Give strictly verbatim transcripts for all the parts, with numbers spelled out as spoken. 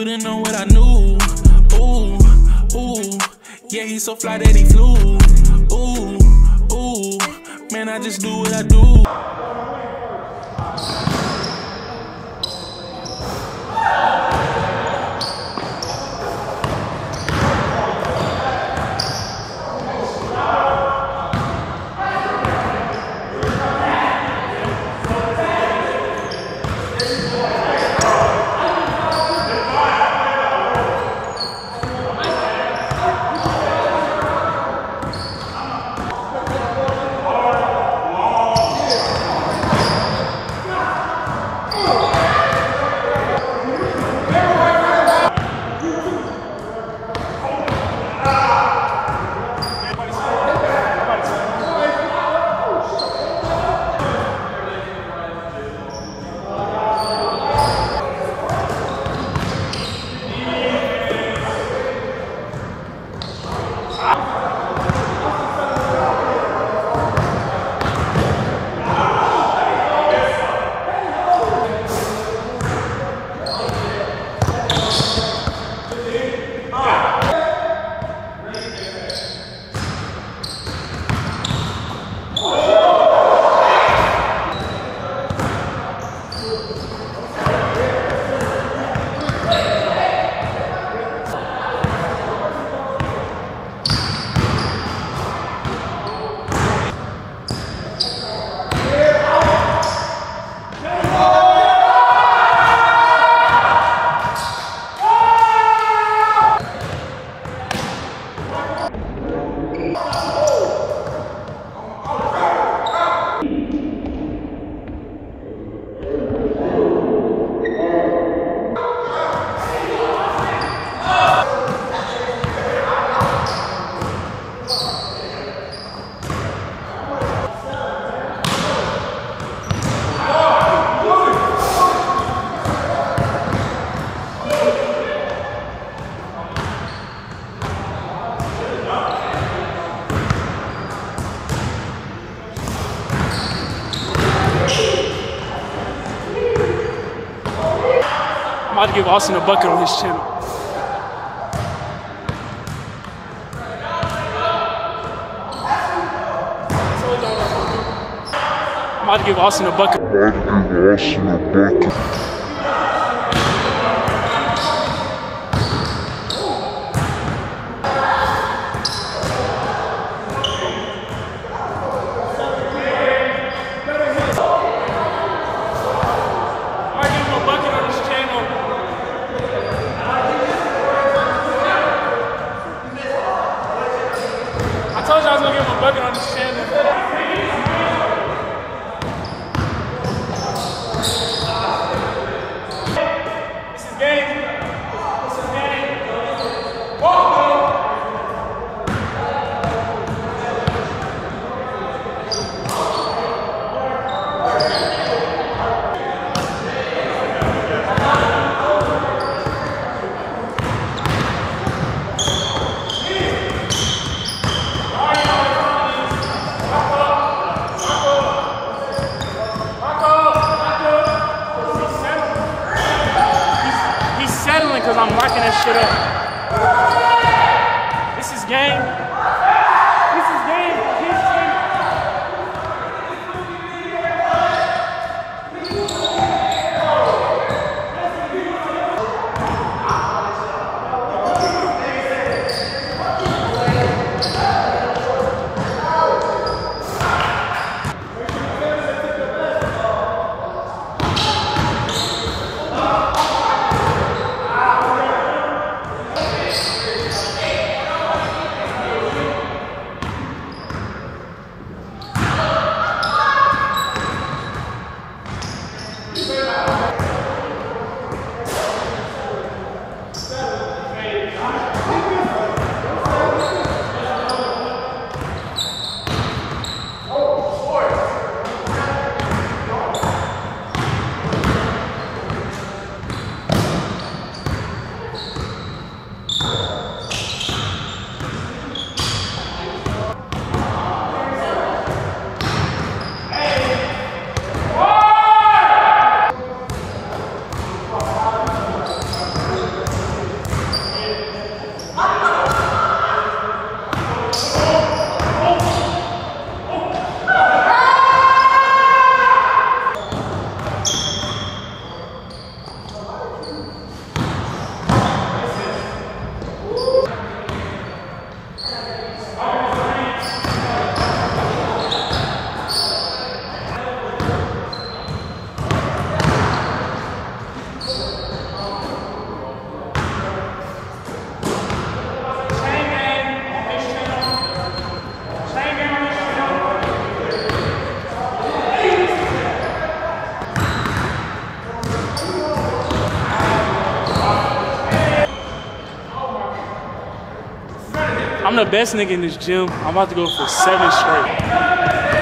wouldn't know what I knew. Ooh, ooh, yeah, he's so fly that he flew. Ooh, ooh, man, I just do what I do. I'm about to give Austin a bucket on his channel. I'm about to give Austin a bucket. I'm about to give Austin a bucket. I told you I was gonna give him a bucket on this channel. This is game. This is game. Whoa! Because I'm locking that shit up. This is game. This is game. His team. I'm the best nigga in this gym. I'm about to go for seven straight.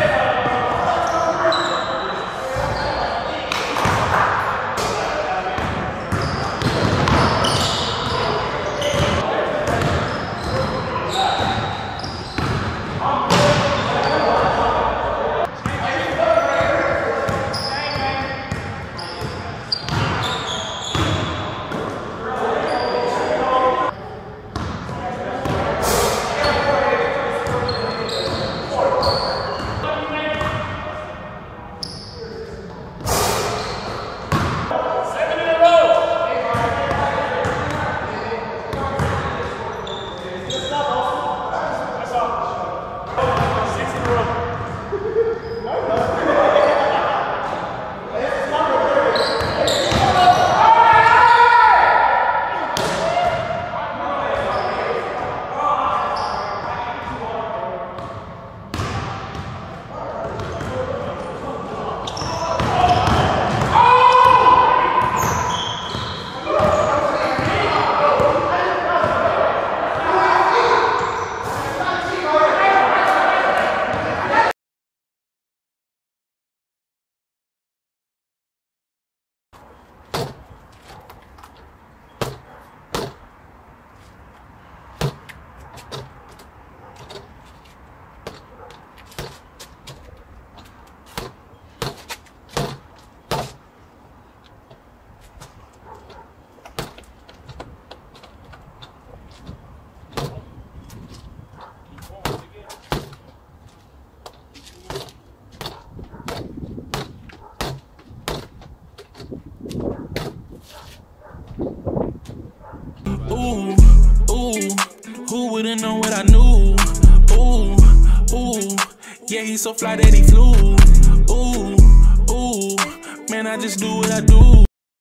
Ooh, ooh, who wouldn't know what I knew? Ooh, ooh, yeah, he's so fly that he flew. Ooh, ooh, man, I just do what I do.